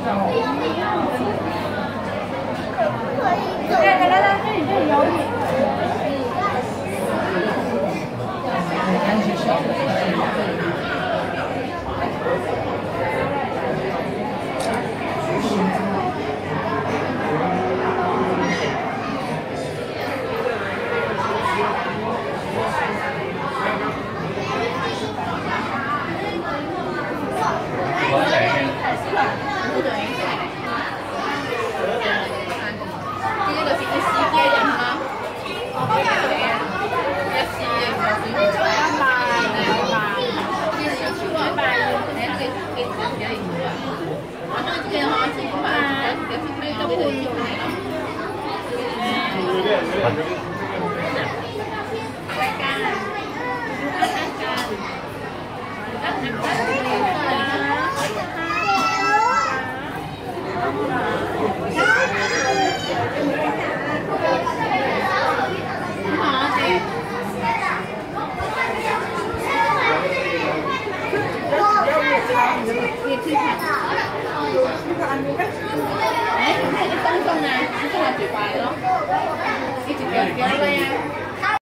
来来来，这里有你。哎，你看你放松呢，你放在嘴巴里咯，一直嚼嚼了呀。